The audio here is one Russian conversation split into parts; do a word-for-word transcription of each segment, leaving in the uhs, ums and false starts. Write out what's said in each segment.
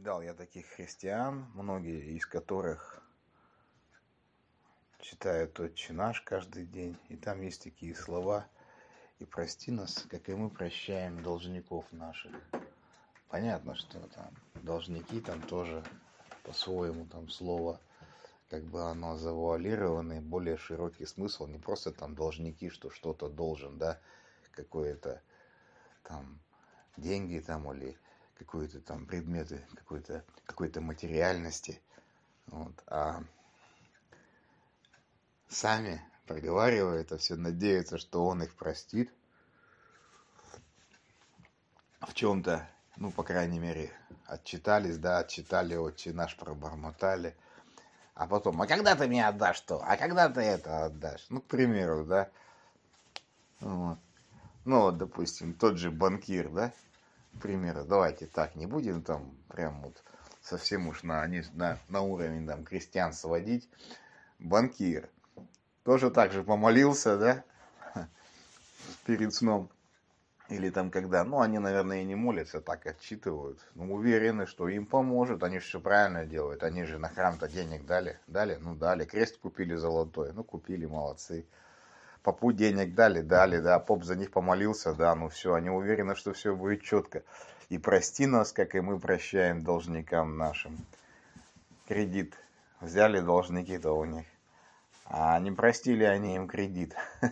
Видал я таких христиан, многие из которых читают «Отче наш» каждый день, и там есть такие слова: «И прости нас, как и мы прощаем должников наших». Понятно, что там должники там тоже по-своему там слово, как бы оно завуалированное, более широкий смысл, не просто там должники, что что-то должен, да, какое-то там деньги там или какие-то там предметы какой-то какой-то материальности, вот, а сами проговаривая это все, надеются, что он их простит в чем-то, ну, по крайней мере, отчитались, да, отчитали, «Отче наш» пробормотали, а потом: а когда ты мне отдашь то? А когда ты это отдашь? Ну, к примеру, да. Вот. Ну, вот, допустим, тот же банкир, да, к примеру, давайте так, не будем там прям вот совсем уж на, на, на уровень там крестьян сводить. Банкир тоже так же помолился, да, перед сном. Или там когда, ну, они, наверное, и не молятся, так отчитывают. Ну, уверены, что им поможет, они же все правильно делают. Они же на храм-то денег дали, дали, ну, дали. Крест купили золотой, ну, купили, молодцы. Попу денег дали, дали, да, поп за них помолился, да, ну, все, они уверены, что все будет четко. И прости нас, как и мы прощаем должникам нашим. Кредит взяли должники-то у них, а не простили они им кредит.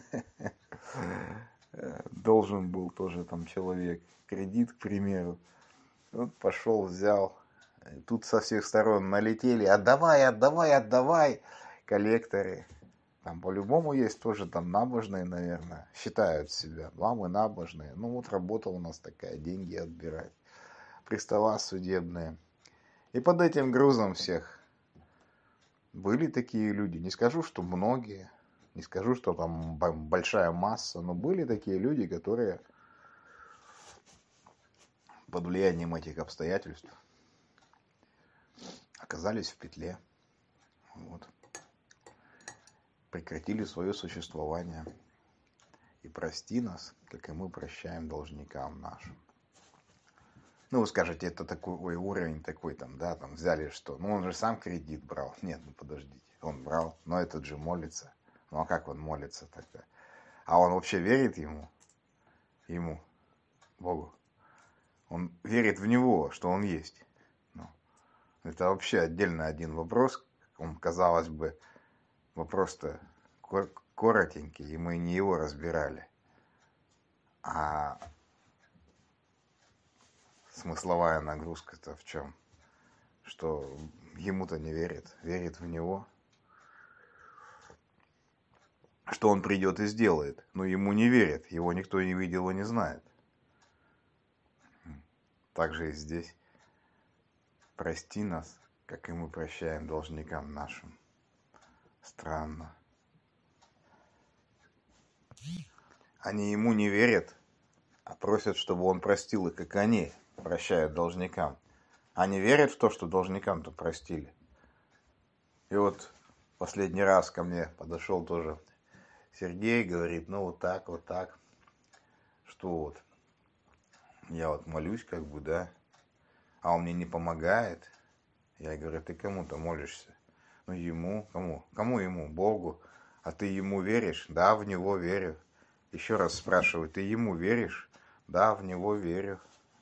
Должен был тоже там человек кредит, к примеру. Вот пошел, взял. Тут со всех сторон налетели: отдавай, отдавай, отдавай. Коллекторы. Там по-любому есть тоже там набожные, наверное. Считают себя. Ламы набожные. Ну вот работа у нас такая, деньги отбирать. Пристава судебные. И под этим грузом всех были такие люди. Не скажу, что многие. Не скажу, что там большая масса, но были такие люди, которые под влиянием этих обстоятельств оказались в петле. Вот. Прекратили свое существование. И прости нас, как и мы прощаем должникам нашим. Ну, вы скажете, это такой уровень такой там, да, там взяли что? Ну, он же сам кредит брал. Нет, ну подождите, он брал, но этот же молится. Ну, а как он молится тогда? А он вообще верит ему? Ему, Богу? Он верит в него, что он есть. Ну, это вообще отдельно один вопрос. Он, казалось бы, вопрос-то коротенький, и мы не его разбирали. А смысловая нагрузка-то в чем? Что ему-то не верит, верит в него. Что он придет и сделает, но ему не верят, его никто не видел и не знает. Так же и здесь. Прости нас, как и мы прощаем должникам нашим. Странно. Они ему не верят, а просят, чтобы он простил их, как они прощают должникам. Они верят в то, что должникам-то простили. И вот последний раз ко мне подошел тоже Сергей, говорит: ну вот так, вот так. Что вот? Я вот молюсь, как бы, да, а он мне не помогает. Я говорю: ты кому-то молишься? Ну, ему, кому? Кому ему? Богу. А ты ему веришь? Да, в него верю. Еще раз спрашиваю: ты ему веришь? Да, в него верю.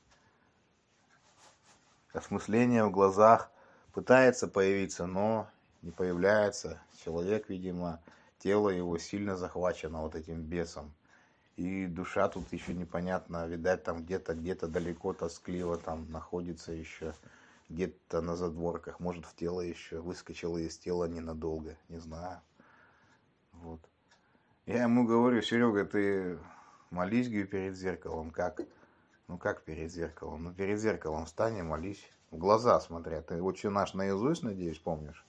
Осмысление в глазах пытается появиться, но не появляется. Человек, видимо, тело его сильно захвачено вот этим бесом. И душа тут еще непонятно, видать, там где-то, где-то далеко, тоскливо там находится еще, где-то на задворках, может, в тело еще, выскочила из тела ненадолго, не знаю. Вот. Я ему говорю: Серега, ты молись, говорю, перед зеркалом. Как? Ну, как перед зеркалом? Ну, перед зеркалом встань и молись. В глаза смотря. Ты «Отче наш» наизусть, надеюсь, помнишь?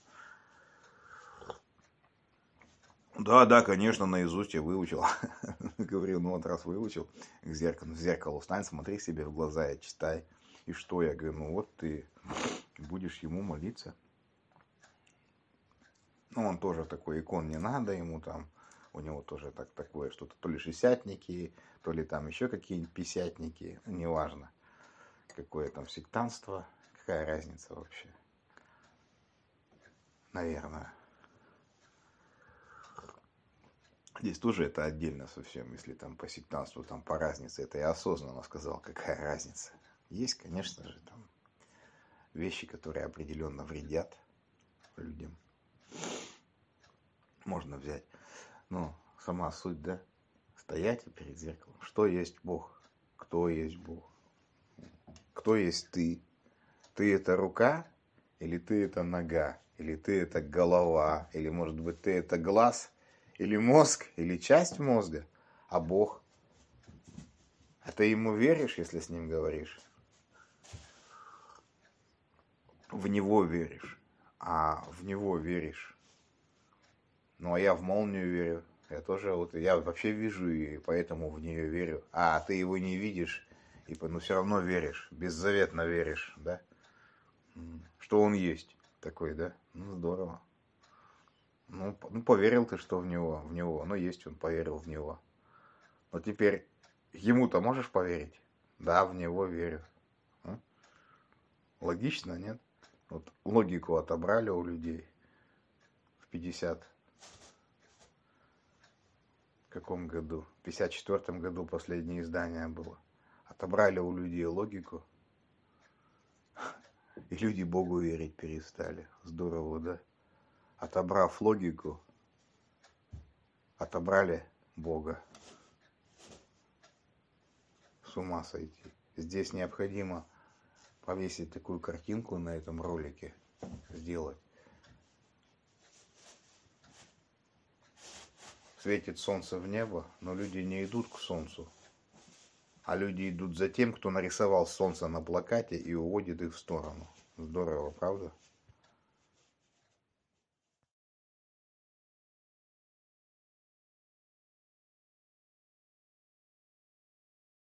Да, да, конечно, наизусть я выучил. Говорю: ну вот раз выучил, к зеркалу, в зеркало встань, смотри себе в глаза и читай. И что? Я говорю: ну вот ты будешь ему молиться. Ну, он тоже такой, икон не надо ему там. У него тоже так, такое что-то, то ли шестидесятники, то ли там еще какие-нибудь пятидесятники, неважно. Какое там сектантство, какая разница вообще? Наверное. Здесь тоже это отдельно совсем, если там по сектантству, там по разнице, это я осознанно сказал, какая разница. Есть, конечно же, там вещи, которые определенно вредят людям. Можно взять. Ну, сама суть, да? Стоять перед зеркалом. Что есть Бог? Кто есть Бог? Кто есть ты? Ты это рука? Или ты это нога? Или ты это голова? Или, может быть, ты это глаз? Или мозг? Или часть мозга? А Бог? А ты ему веришь, если с ним говоришь? В него веришь. А в него веришь. Ну, а я в молнию верю. Я тоже вот, я вообще вижу ее, и поэтому в нее верю. А ты его не видишь, и ну все равно веришь, беззаветно веришь, да? Что он есть такой, да? Ну, здорово. Ну, ну поверил ты, что в него, в него, ну, есть он, поверил в него. Но теперь ему-то можешь поверить? Да, в него верю. А? Логично, нет? Вот логику отобрали у людей в пятьдесят каком году? В пятьдесят четвёртом году последнее издание было. Отобрали у людей логику. И люди Богу верить перестали. Здорово, да? Отобрав логику, отобрали Бога. С ума сойти. Здесь необходимо повесить такую картинку на этом ролике. Сделать. Светит солнце в небо, но люди не идут к солнцу. А люди идут за тем, кто нарисовал солнце на плакате и уводит их в сторону. Здорово, правда?